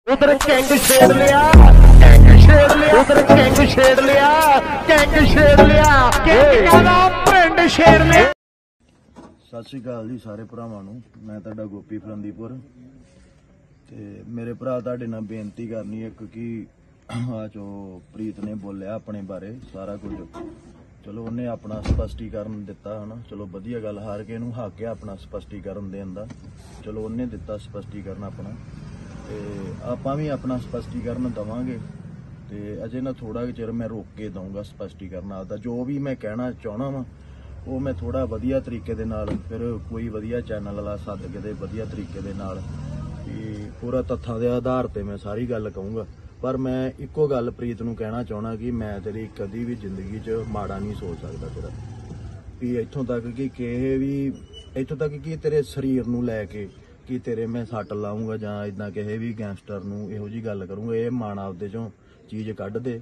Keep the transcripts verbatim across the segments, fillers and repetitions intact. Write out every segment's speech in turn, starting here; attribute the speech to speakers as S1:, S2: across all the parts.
S1: उधर कैंग छेड़ लिया, कैंग छेड़ लिया, उधर कैंग छेड़ लिया, कैंग छेड़ लिया, कैंग का नाम पिंड छेड़ लिया।
S2: सत श्री अकाल जी सारे भरावां नूं, मैं तुहाडा गोपी फरंदीपुर ते मेरे भरा तुहाडे नाल बेनती करनी एक कि आ जो प्रीत ने बोलिया अपने बारे सारा कुछ, चलो उन्हें अपना स्पष्टीकरण दिता है ना, चलो वधिया गल, हार के नूं हक है अपना स्पष्टीकरण देण दा, चलो उन्हें दिता स्पष्टीकरण अपना ते आपां भी अपना स्पष्टीकरण देवांगे। ते अजे ना थोड़ा चिर मैं रोक के दूंगा स्पष्टीकरण आपदा, जो भी मैं कहना चाहना वा वो मैं थोड़ा वधिया तरीके दे नाल फिर कोई वधिया चैनल वाला सद के दे वधिया तरीके दे नाल पूरा तत्थां दे आधार ते मैं सारी गल कहूँगा। पर मैं इक्को गल प्रीत नूं कहना चाहना कि मैं तेरी कदी भी जिंदगी च माड़ा नहीं सोच सकदा तेरा, भी इत्थों तक कि किहे भी इत्थों तक कि तेरे शरीर नूं लैके कि तेरे मैं सट लाऊंगा जां इदां किहे भी गैंगस्टर नूं इहो जी गल करूँगा, ये मन आपदे चों चीज़ कढ दे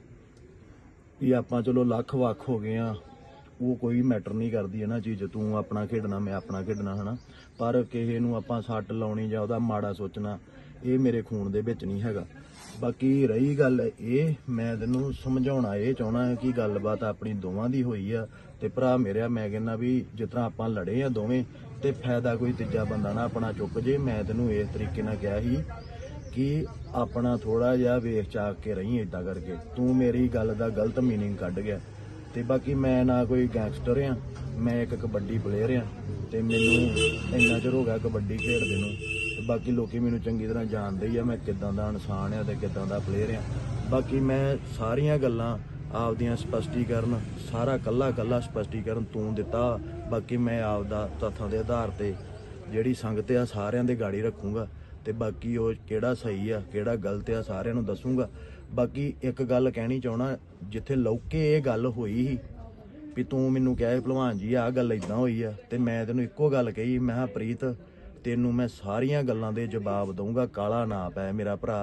S2: भी आपां चलो लख वख हो गए हाँ, वो कोई मैटर नहीं करती है ना चीज़, तू अपना खेडना मैं अपना खेडना है ना, पर किसी नूं आपां सट लाउणी जां उहदा माड़ा सोचना ये मेरे खून दे विच नहीं हैगा। बाकी रही गल ये, मैं तैनूं समझाउणा ये चाहना है कि गलबात अपनी दोवां दी होई आ ते भरा मेरा मैं कहना भी जिस तरह आपां लड़े आ दोवें ते फायदा कोई तीजा बंदा ना अपना चुक जे। मैं तैनूं इस तरीके नाल कहा ही कि अपना थोड़ा जिहा वेख चाक के रही इदां करके, तू मेरी गल दा गलत मीनिंग कढ गया। ते बाकी मैं ना कोई गैंगस्टर हाँ, मैं एक कबड्डी प्लेयर हाँ ते मैनूं इन्ना चिर हो गया कबड्डी खेडदे नूं, ते बाकी लोकी मैनूं चंगी तरह जानदे ही आ मैं किदां दा इंसान आ ते किदां दा प्लेयर हाँ। बाकी मैं सारियां गल्लां आपदियां स्पष्टीकरण सारा कल्ला कल्ला स्पष्टीकरण तूं दिता, बाकी मैं आपदा तत्थां दे आधार ते जिहड़ी संगत आ सारियां दे गाड़ी रखूँगा ते बाकी वो किहड़ा सही आ किहड़ा गलत आ सारियां नूं दसूँगा। बाकी एक गल कहनी चाहना, जिथे लौके ये गल होई ही भी तू मैनू कहे भलवान जी आ गल इदां होई आ, ते मैं तेनों इक्को गल कही, मैं प्रीत तेनों मैं सारियां गल्लां दे जवाब दूंगा, काला ना पै मेरा भरा,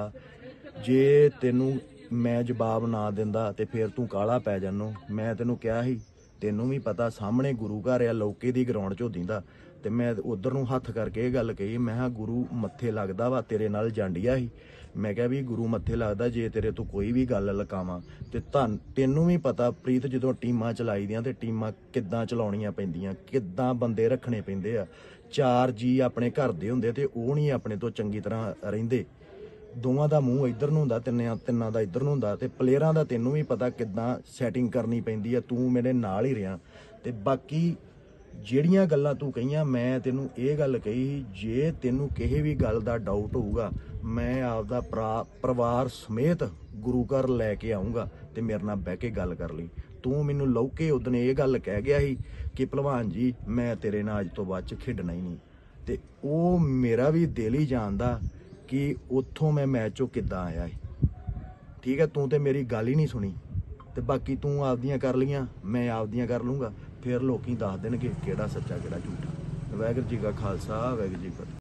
S2: जे तेनों मैं जवाब ना दिंदा ते फिर तू काला पै जानो। मैं तेनों कहा ही, तेनों भी पता सामने गुरु घर आ लौके दी ग्राउंड चो दींदा, ते मैं उधर नूं हत्थ करके ये गल कही, मैं गुरु मत्थे लगदा वा तेरे नाल जांडिया ही, मैं क्या भी गुरु मत्थे लगदा जे तेरे तो कोई भी गल लकावां ते धन तेनों भी पता प्रीत जदों टीमां चलाई दियां ते टीमां किद्दां चलाउणियां पैंदियां, किद्दां बंदे रखने पैंदे आ, चार जी अपने घर दे हुंदे ते ओह नहीं अपने तो चंगी तरह रहिंदे, दोवां दा मूँह इधर नूं हुंदा तिन्नां तिन्नां दा इधर नूं हुंदा, ते प्लेयरां दा तेनों भी पता किद्दां सैटिंग करनी पैंदी आ, तू मेरे नाल ही रहा। ते बाकी ਜਿਹੜੀਆਂ ਗੱਲਾਂ तू कहियां मैं तेनों ये गल कही, जे तेनों किसी भी गल का डाउट होऊगा मैं आपदा परिवार समेत गुरु घर लैके आऊँगा ते मेरे नाल बह के गल कर ली। तू मैनूं लौके उदन ये गल कह गया ही कि भलवान जी मैं तेरे नाल अज तो बाद च खेडना ही नहीं, ते वो मेरा भी दिल ही जानदा कि उत्थों मैं मैच चों किद्दां आया है। ठीक है, तू तो मेरी गल ही नहीं सुनी, ते बाकी तू आपदियां कर लियां मैं आपदियां कर लूँगा, फिर लोग दस देणगे किहड़ा सच्चा किहड़ा झूठा। वाहिगुरू जी का खालसा वाहिगुरू जी की फतेह।